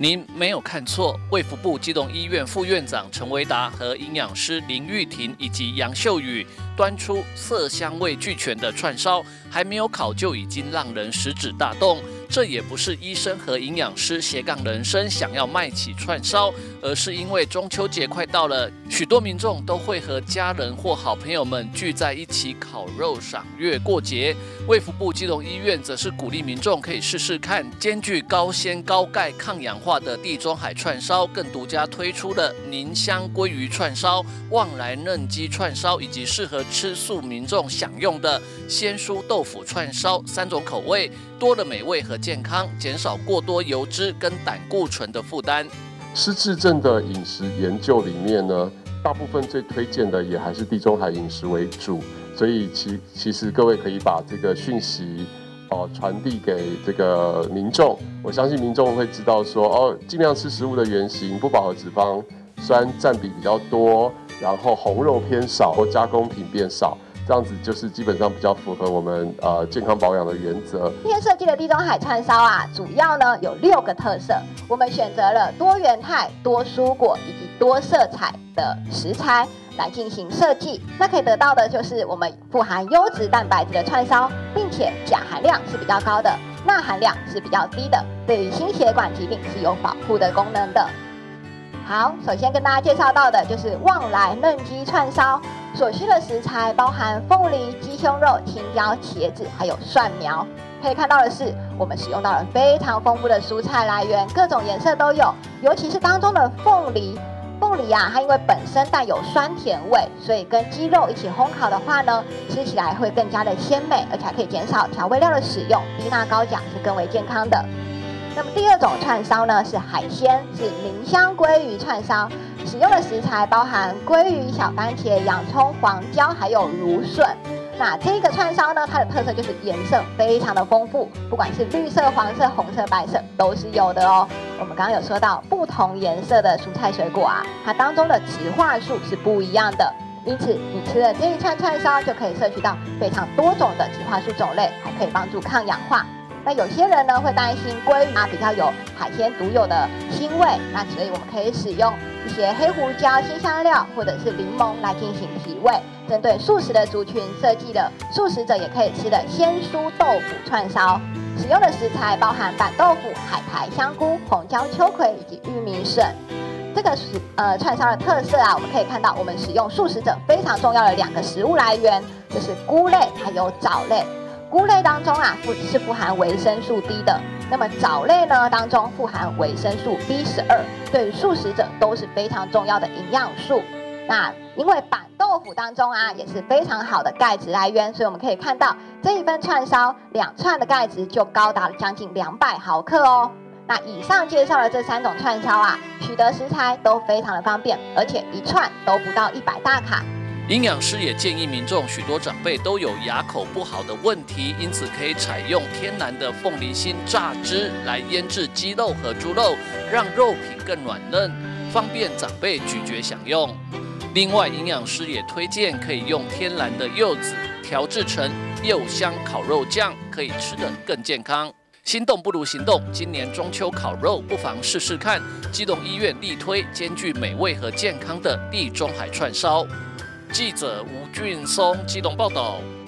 您没有看错，卫福部基隆医院副院长陈维达和营养师林玉婷以及杨秀宇端出色香味俱全的串烧，还没有烤就已经让人食指大动。这也不是医生和营养师斜杠人生想要卖起串烧，而是因为中秋节快到了，许多民众都会和家人或好朋友们聚在一起烤肉赏月过节。卫福部基隆医院则是鼓励民众可以试试看兼具高纤高钙抗氧化的地中海串烧，更独家推出了宁香鲑鱼串烧、旺来嫩鸡串烧，以及适合吃素民众享用的鲜蔬豆腐串烧3种口味，多了美味和健康，减少过多油脂跟胆固醇的负担。 失智症的饮食研究里面呢，大部分最推荐的也还是地中海饮食为主，所以其实各位可以把这个讯息传递给这个民众，我相信民众会知道说尽量吃食物的原型，不饱和脂肪酸占比比较多，然后红肉偏少或加工品变少。这样子就是基本上比较符合我们健康保养的原则。今天设计的地中海串烧啊，主要呢有6个特色。我们选择了多元态、多蔬果以及多色彩的食材来进行设计。那可以得到的就是我们富含优质蛋白质的串烧，并且钾含量是比较高的，钠含量是比较低的，对于心血管疾病是有保护的功能的。好，首先跟大家介绍到的就是旺来嫩鸡串烧。所需的食材包含凤梨、鸡胸肉、青椒、茄子，还有蒜苗。可以看到的是，我们使用到了非常丰富的蔬菜来源，各种颜色都有。尤其是当中的凤梨，它因为本身带有酸甜味，所以跟鸡肉一起烘烤的话呢，吃起来会更加的鲜美，而且还可以减少调味料的使用，低钠高钾是更为健康的。那么第2种串烧呢是海鲜，是宁香鲑鱼串烧。使用的食材包含鲑鱼、小番茄、洋葱、黄椒，还有芦笋。那这个串烧呢，它的特色就是颜色非常的丰富，不管是绿色、黄色、红色、白色都是有的哦。我们刚刚有说到不同颜色的蔬菜水果啊，它当中的植化素是不一样的，因此你吃了这一串串烧就可以摄取到非常多种的植化素种类，还可以帮助抗氧化。那有些人呢会担心鲑鱼比较有海鲜独有的腥味，那所以我们可以使用一些黑胡椒、辛香料或者是柠檬来进行提味。针对素食的族群设计的素食者也可以吃的鲜蔬豆腐串烧，使用的食材包含板豆腐、海苔、香菇、红椒、秋葵以及玉米笋。这个串烧的特色啊，我们可以看到我们使用素食者非常重要的2个食物来源，就是菇类还有藻类。菇类当中啊是富含维生素 D 的，那么藻类呢当中富含维生素 B12，对于素食者都是非常重要的营养素。那因为板豆腐当中啊也是非常好的钙质来源，所以我们可以看到这一份串烧2串的钙质就高达了将近200毫克哦。那以上介绍的这3种串烧啊，取得食材都非常的方便，而且1串都不到100大卡。 营养师也建议民众，许多长辈都有牙口不好的问题，因此可以采用天然的凤梨心榨汁来腌制鸡肉和猪肉，让肉品更软嫩，方便长辈咀嚼享用。另外，营养师也推荐可以用天然的柚子调制成柚香烤肉酱，可以吃得更健康。心动不如行动，今年中秋烤肉不妨试试看。基隆医院力推兼具美味和健康的地中海串烧。记者吴俊松基隆报道。